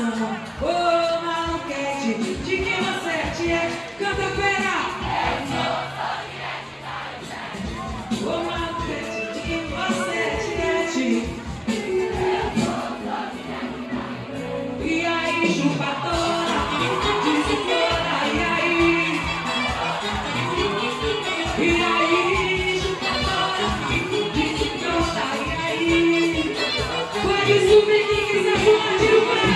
coração. Ô maluquete, de quem você é? Canta pera. Ô maluquete, de quem você é? E aí, chupadora, desenfora, e aí? E aí, chupadora, desenfora, e aí? Pode subir quem quiser, pode o pé.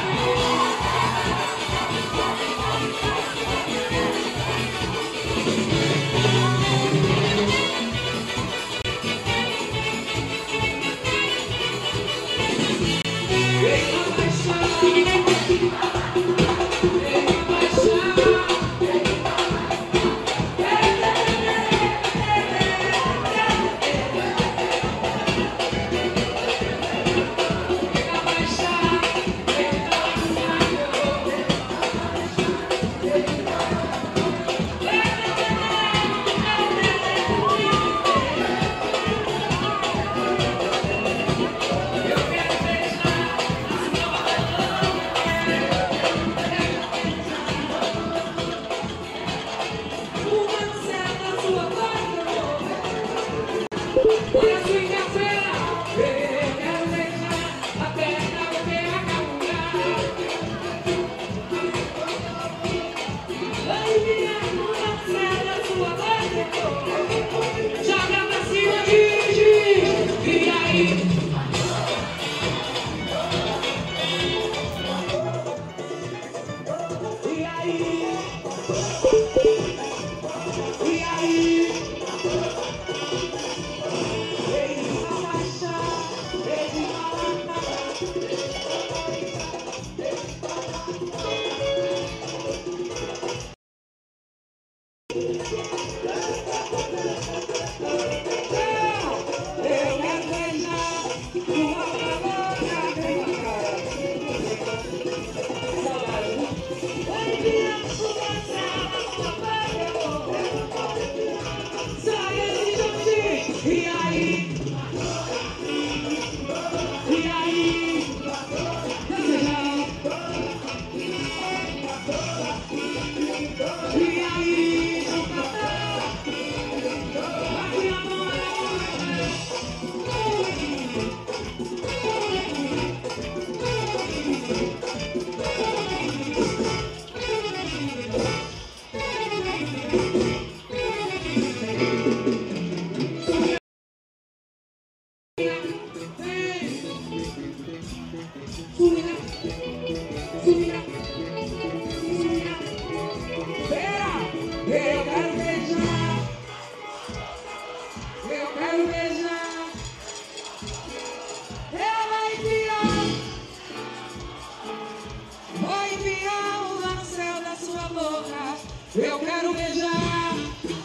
Eu quero beijar,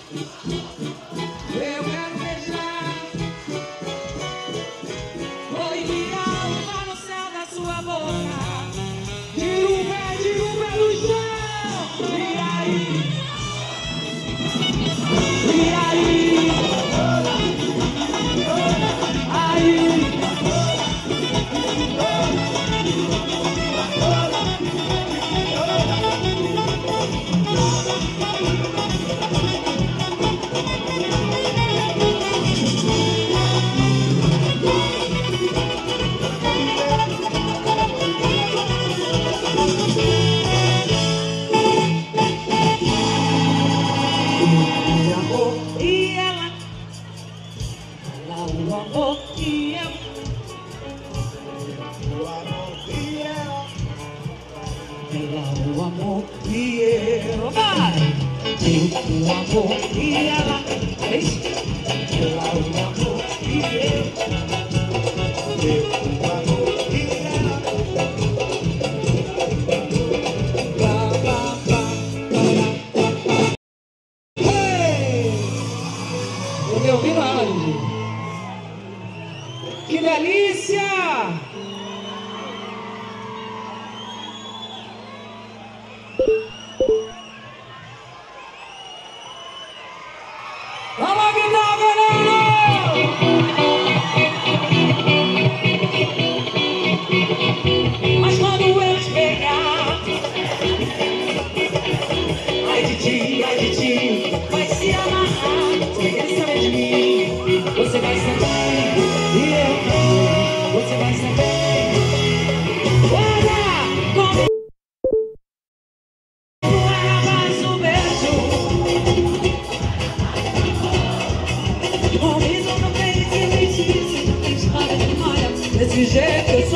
eu quero beijar. Vou enviar uma no céu da sua boca. Tira o pé no chão. E aí? E aí? Aí? O amor e eu, vai! O amor e ela, ela, o amor e eu, o amor e ela, blá, blá, blá, blá, blá. Hey! Eu me ouvindo aonde? Que delícia! Vamos gritar, galera! Mas quando eu te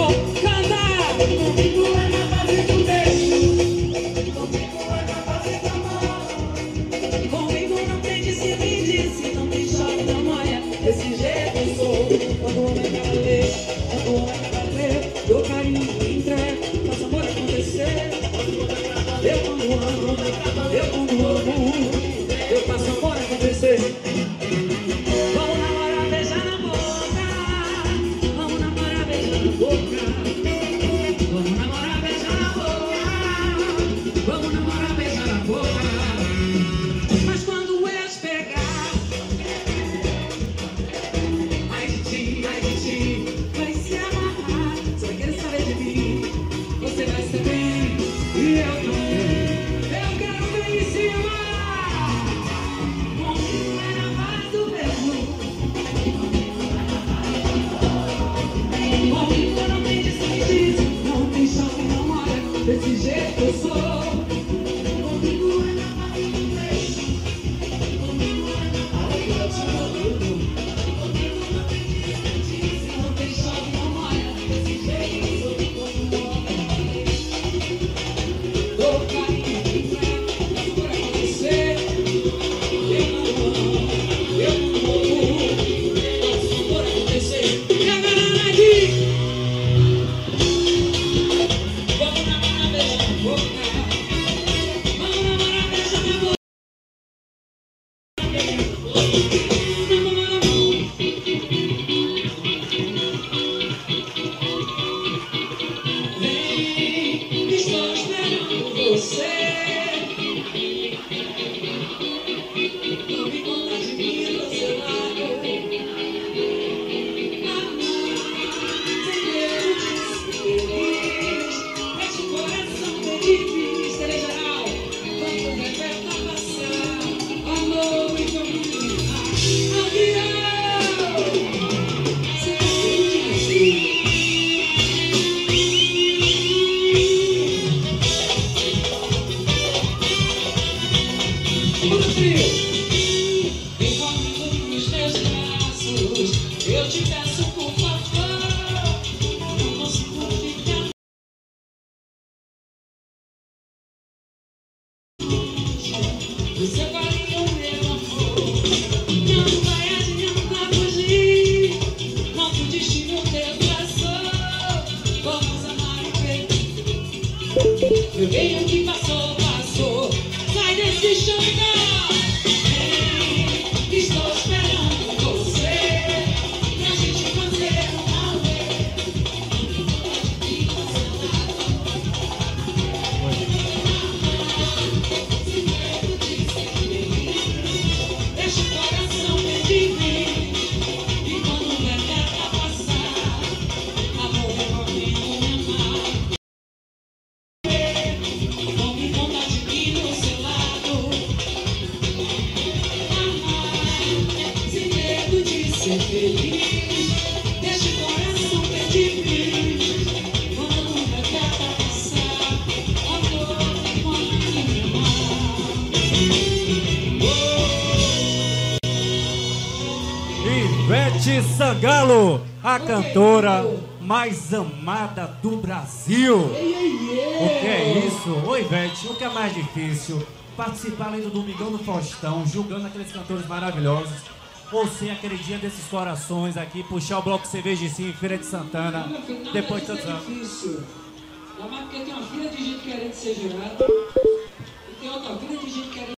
Canta! Comigo é na base do beijo. Comigo é na base do amor. Comigo não tem disse, não tem chave, não manha. Desse jeito eu sou. Quando o homem quer valer, quando o homem quer valer, dou carinho, me entrego, faço amor acontecer. Eu quando amo, eu faço amor acontecer. Vamos namorar, beijar na boca. Vamos namorar, beijar na boca. Vamos namorar, beijar na boca. Vamos namorar, beijar na boca. Mas quando eu te pegar, ai de ti, vai se amarrar. Você vai querer saber de mim, você vai saber. E eu também, eu quero ver em cima. Comigo é na base do beijo. Comigo não tem disse, não tem chave, não olha. Desse jeito eu sou. Comigo é na base do beijo. Comigo é na base do beijo. Comigo não tem disse, não tem chave, não olha. Desse jeito eu sou. Dou carinho, me entrego, faço por acontecer. Eu não amo, faço por acontecer. E a galera diz: vamos namorar, beijar na boca. Vamos namorar, beijar na boca. Vem, estou esperando você. Não me conta de mim do seu lado. Sem medo de ser feliz. Deixa o coração feliz. Serei geral, quando o reverta passar. Amor e família. Avião. Sem medo de ser. Bora, trio! Vem comigo nos meus braços. Eu te peço por favor. Não consigo ficar do seu carinho, meu amor. Não vai adiantar fugir. Nosso destino teu traçou. Vamos amar e ver. Eu venho que passou. Sai desse chão, estou esperando você. Pra gente fazer um amor. Deixa o coração pedir. E quando o reverta passar, amor, eu vou me amar. Tome conta de mim do seu lado. Amar, sem medo de ser feliz. Deixa o coração pedir. Quando o reverta passar, amor, pode me amar. Ivete Sangalo, a cantora mais amada do Brasil. O que é isso? Oi, Ivete, o que é mais difícil? Participar além do Domingão do Faustão, julgando aqueles cantores maravilhosos. Ou ser aquele dia desses corações aqui, puxar o bloco Cerveja em Feira de Santana, depois de tantos anos. Difícil. Ainda mais porque tem uma fila de gente querendo ser jurado. E tem outra fila de gente querendo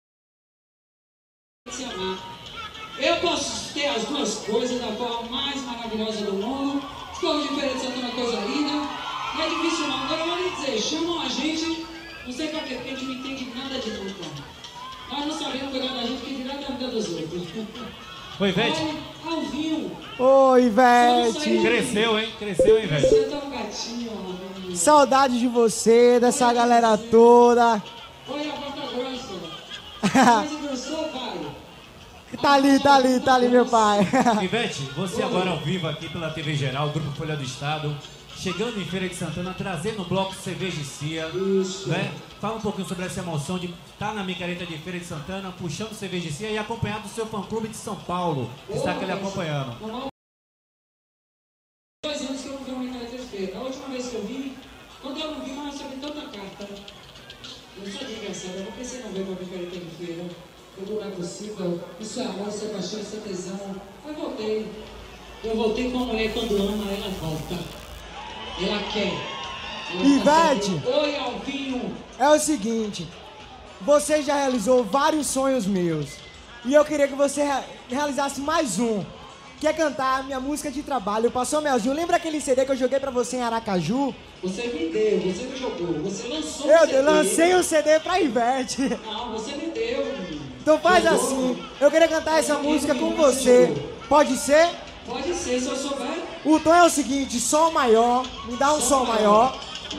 se amar. Eu posso ter as duas coisas da forma mais maravilhosa do mundo. Os povos de Feira de Santana é coisa linda. Não é difícil não. Agora eu vou lhe dizer, chamam a gente, não sei pra quê, porque a gente não entende nada de música. Nós não sabemos cuidar da gente, que dirá da vida dos outros. Oi, Ivete. Olha, Alvinho. Oi, Ivete. Cresceu, hein? Cresceu, hein, Ivete? Você é tão gatinho, Alvinho. Saudade de você, dessa galera toda. Oi, a Bota Grossa. Mas engrossou, pai? Tá ali, meu pai. Ivete, você agora ao vivo aqui pela TV Geral, Grupo Folha do Estado, chegando em Feira de Santana, trazendo o bloco Cerveja e Cia, né? Fala um pouquinho sobre essa emoção de estar na micareta de Feira de Santana, puxando Cerveja e Cia e acompanhado do seu fã-clube de São Paulo, que está aqui lhe acompanhando. 2 anos que eu não vi uma micareta de feira. CD. A última vez que eu vim, quando eu não vi, eu recebi tanta carta. Eu sou de aniversário, eu não pensei não ver pra picareta de feira. Eu não é possível, isso é amor, isso é paixão, isso é tesão. Aí voltei. Eu voltei com a mulher quando ama, ela volta. Ela quer. Ivete! Oi, Alvinho! É o seguinte, você já realizou vários sonhos meus. E eu queria que você realizasse mais um. Que é cantar a minha música de trabalho, Passou Melzinho. Lembra aquele CD que eu joguei pra você em Aracaju? Você me deu, você me jogou, você lançou o Eu CD. lancei o CD pra Ivete. Não, você me deu. Então faz Jogou. assim, eu queria cantar essa música com você. Pode ser? Pode ser, se eu souber. O tom é o seguinte, sol maior, me dá um sol maior.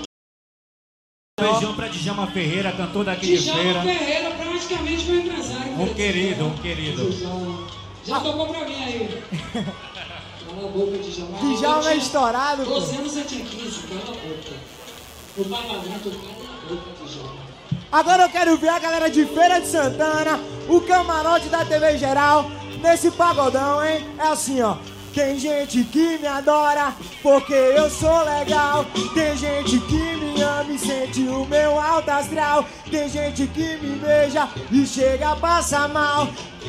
Beijão pra Djalma Ferreira, cantor daqui de Djalma feira. Ferreira, praticamente meu empresário. Um querido, um querido. Djalma. Já tocou pra mim aí. Cala a boca, Djalma. Djalma é estourado, pô. 12 anos você tinha 15, cala a boca. O pagamento, cala a boca, Djalma. Agora eu quero ver a galera de Feira de Santana, o camarote da TV Geral, nesse pagodão, hein? É assim, ó. Tem gente que me adora, porque eu sou legal. Tem gente que me ama e sente o meu alto astral. Tem gente que me beija e chega a passar mal,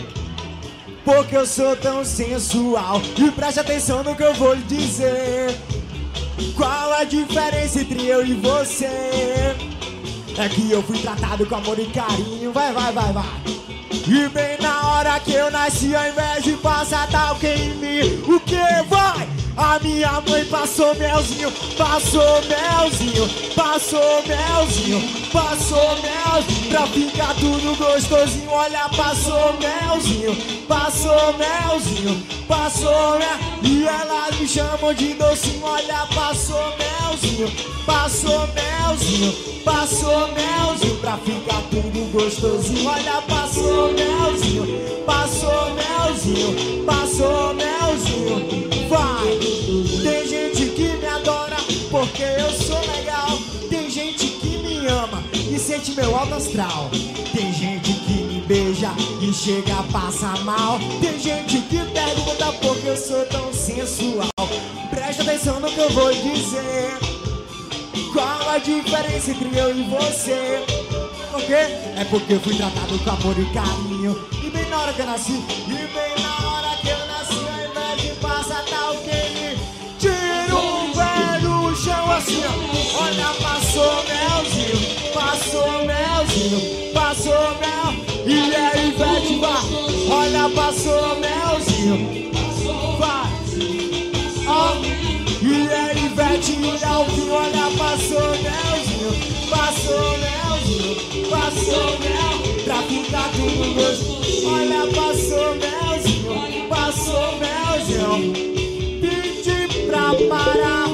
porque eu sou tão sensual. E preste atenção no que eu vou lhe dizer. Qual a diferença entre eu e você? É que eu fui tratado com amor e carinho. Vai, vai, vai, vai. E bem na hora que eu nasci, ao invés de passar talco em mim, o que vai? A minha mãe passou melzinho, passou melzinho, passou melzinho, passou melzinho, pra ficar tudo gostosinho. Olha, passou melzinho, passou melzinho, passou mel. E elas me chamam de docinho. Olha, passou melzinho, passou melzinho, passou melzinho, pra ficar tudo gostosinho. Olha, passou melzinho, passou melzinho, passou melzinho. Vai! Tem gente que me adora porque eu sou legal. Tem gente que me ama e sente meu alto astral. Tem gente que me beija e chega a passar mal. Tem gente que pergunta por que eu sou tão sensual. Presta atenção no que eu vou dizer. Qual a diferença entre eu e você? Por quê? É porque eu fui tratado com amor e carinho. E bem na hora que eu nasci, e bem na hora que eu nasci, ao invés de passar tal que ele tira um velho no chão assim, ó. Olha, passou melzinho, passou melzinho, passou mel. E aí, Ivete, vai. Olha, passou melzinho, vai. Ó. E aí, Ivete, e Alvin, olha, passou melzinho, passou melzinho, passou mel, pra ficar tudo gostoso. Olha, passou melzinho, passou melzinho, pedi pra parar.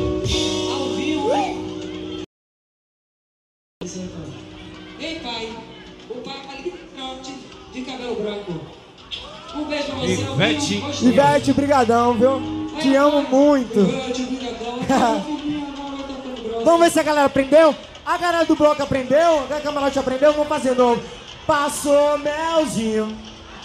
Ei, pai, o pai tá ali de cabelo branco. Um beijo pra você, Ivete. Alvinho. Ivete, brigadão, viu? Te amo muito. Ivete, brigadão. Vamos ver se a galera aprendeu? A galera do bloco aprendeu? A camarote aprendeu? Vamos fazer novo. Passou melzinho.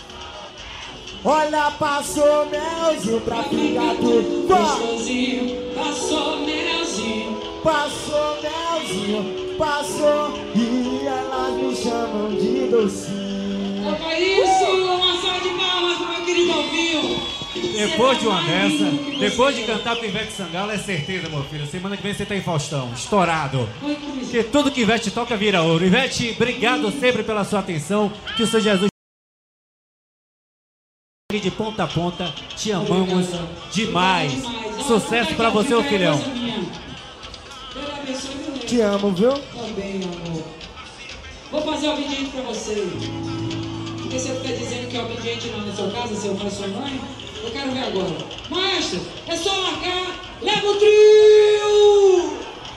Olha, passou melzinho pra ficar tudo Gostosinho, passou melzinho. Passou melzinho, passou. E elas me chamam de docinho. Opa, isso! Uma salva de palmas pro meu querido Alvinho. Depois de uma dessa, depois de cantar com Ivete Sangalo, é certeza, meu filho. Semana que vem você tá em Faustão, estourado. Porque tudo que Ivete toca vira ouro. Ivete, obrigado sempre pela sua atenção. Que o Senhor Jesus de ponta a ponta. Te amamos demais. Sucesso pra você, ô filhão. Deus abençoe, viu? Te amo, viu? Também, amor. Vou fazer o obediente pra você. Porque você fica dizendo que é obediente lá na sua casa, seu pai e sua mãe. Eu quero ver agora. Maestro, é só largar. Leva o trio!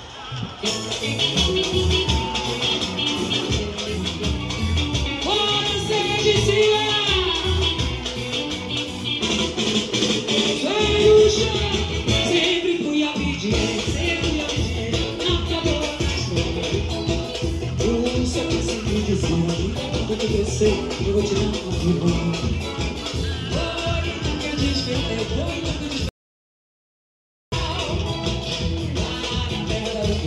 Bora, ser de cima! Vai o chão. Sempre fui obediente, sempre fui obediente. Não acabou a história. Eu só consegui dizer. Quando eu crescer, eu vou te dar um pouquinho. Oi, nunca despertei, oi, nunca despertei.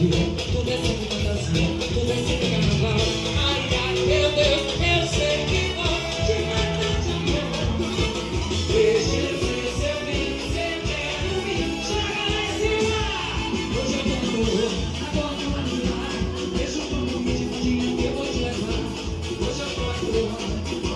fantasia, tudo é sempre fantasia, tudo é sempre carnaval. Ai, ai, meu Deus, eu sei que vou te matar de amor. Deixa eu ver se eu vim, você quer me jogar lá em cima. Hoje eu vou agora não vai lá. Deixa eu pôr um ritmo que eu vou te levar. Hoje eu vou agora.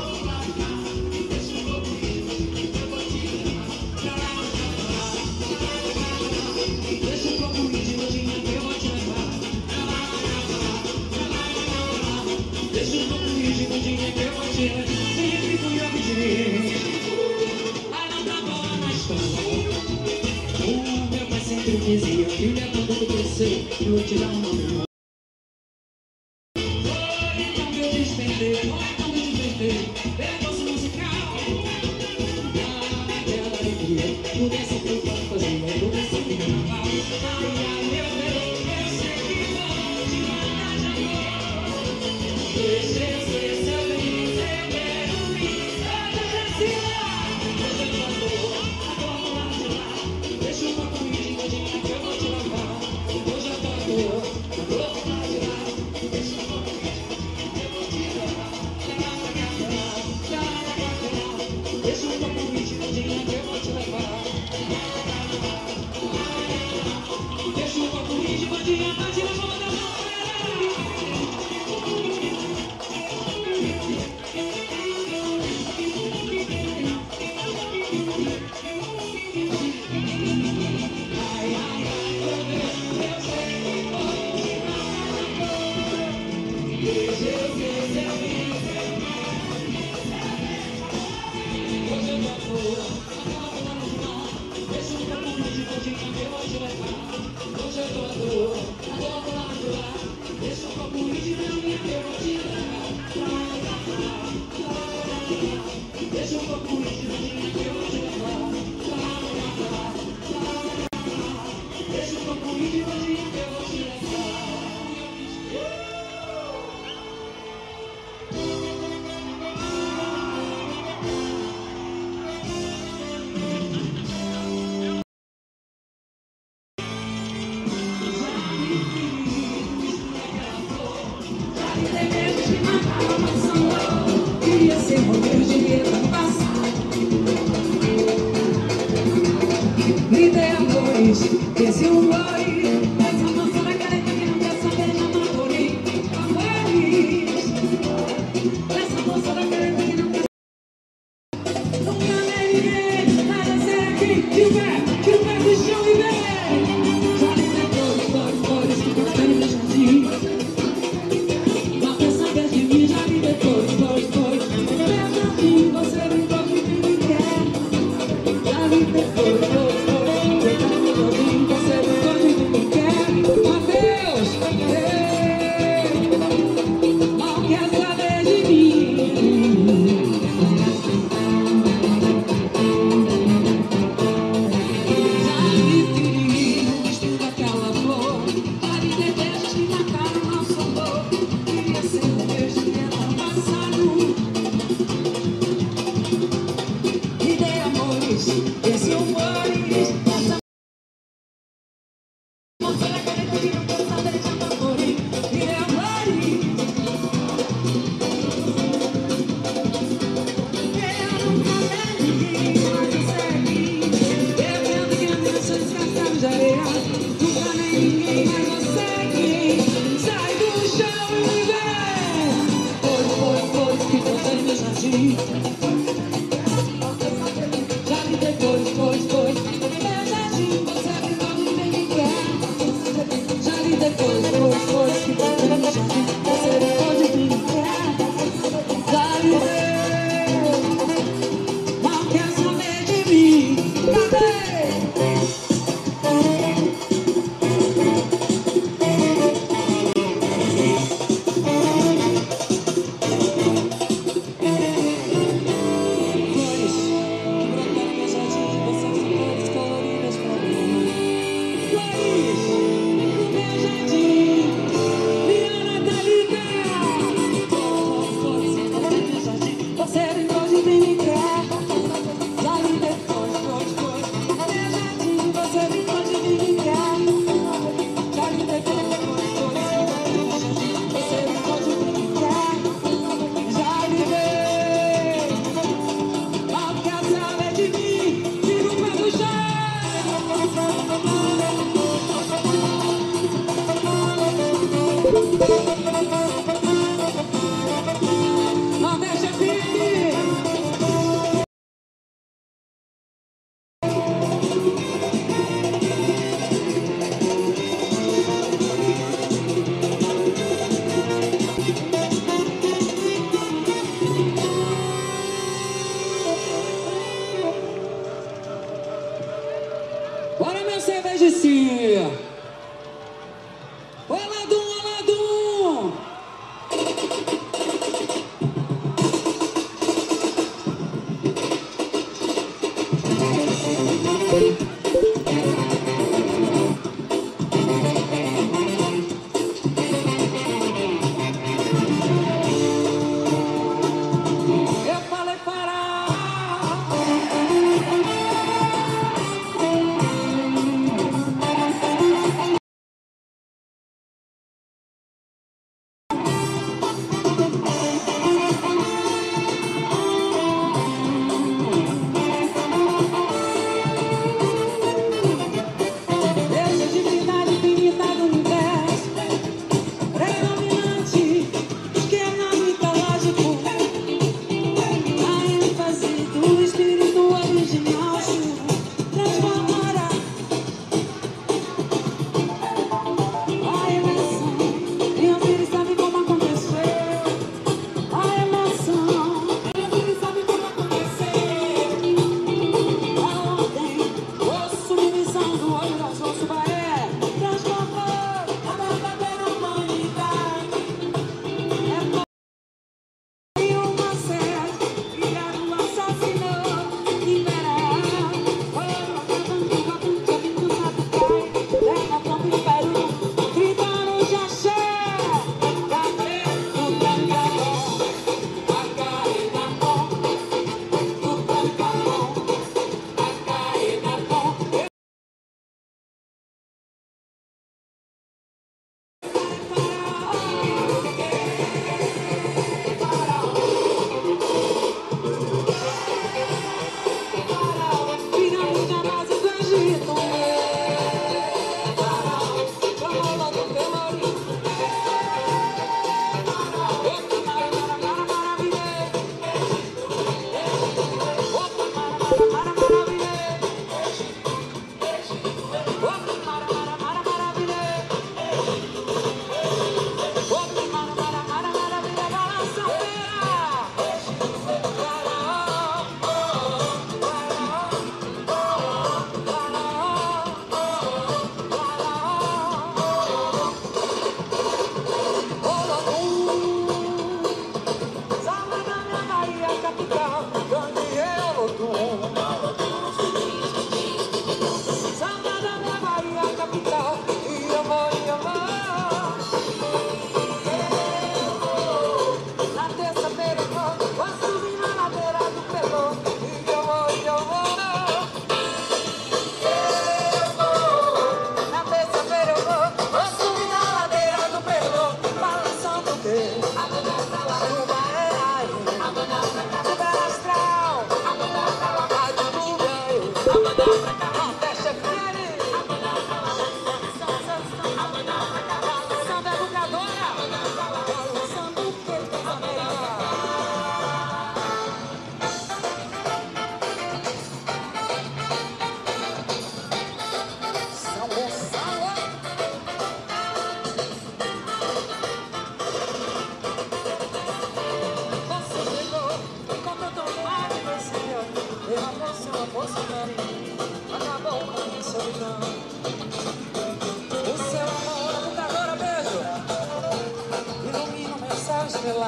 Sempre fui obediente. Ai, não tá boa na escola. O meu pai sempre dizia: filha, quando tu crescer, eu vou te dar um nome. Foi então que eu despertei. Percurso musical. Aquela alegria, tudo é sempre fantasia, tudo é sempre carnaval. Ai, ai, meu Deus, eu sei que vou te matar de amor. Deixa eu ser seu bem. Deixa eu pôr um ritmo que eu vou te levar. Hoje eu tô à toa, lá de lá. Deixa eu pôr um ritmo que eu vou te levar. Deixa eu pôr um ritmo que eu vou te levar. Deixa eu pôr um ritmo que eu vou te levar. Esse um boi, essa moça da careta que não quer saber de amor, feliz. Essa moça da careta que não quer saber. Nunca nem ninguém vai descer aqui. Que o pé do chão e vem. Já lhe dei flores que cortei no jardim. Não quer saber de mim, já lhe dei flores. Verdade, você não pode me quer. Já lhe dei flores.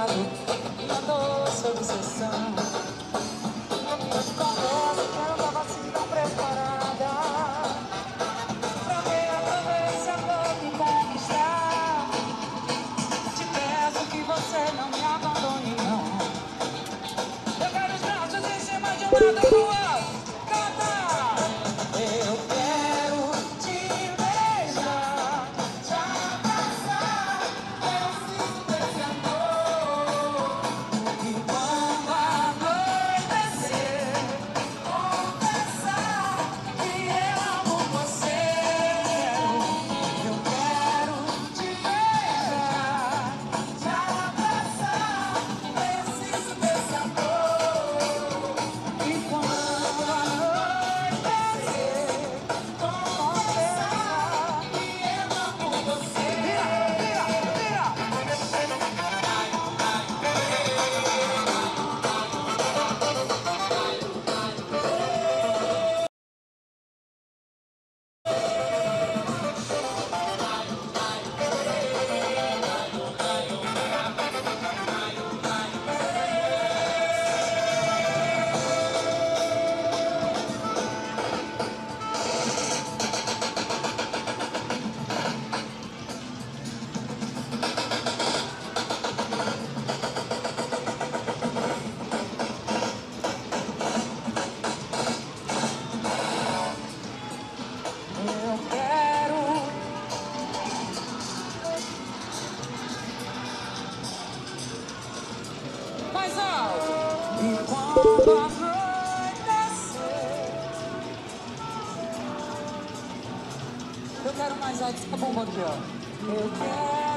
lado, uma doce obsessão. Confesso que eu não tava assim tão preparada pra ver outra vez a dor me conquistar. Te peço que você não me abandone, não. Eu quero os braços em cima de uma da rua. Eu quero te beijar, te abraçar, preciso desse amor. E quando anoitecer, confessar que eu amo você. Eu quero te beijar, te abraçar, preciso desse amor. E quando anoitecer, confessar que eu amo você. Eu quero mais alto. E quando anoitecer, eu quero mais alto. Tá bom, aqui, ó. Eu quero